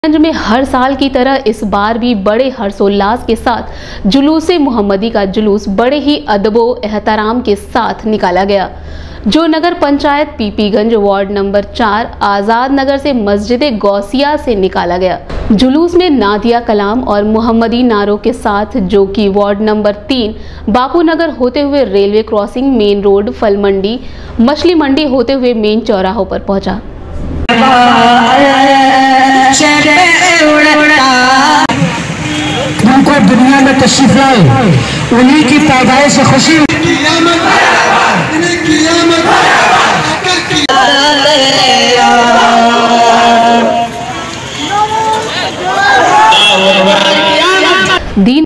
गंज में हर साल की तरह इस बार भी बड़े हर्षोल्लास के साथ जुलूसे मोहम्मदी का जुलूस बड़े ही अदबो एहतराम के साथ निकाला गया, जो नगर पंचायत पीपीगंज वार्ड नंबर 4 आजाद नगर से मस्जिद गौसिया से निकाला गया। जुलूस में नादिया कलाम और मोहम्मदी नारों के साथ, जो कि वार्ड नंबर 3 बापू नगर होते हुए रेलवे क्रॉसिंग, मेन रोड, फल मंडी, मछली मंडी होते हुए मेन चौराहों पर पहुंचा। उनको दुनिया में तशरीफ लाए, उन्हीं की पैदाइश से खुशी।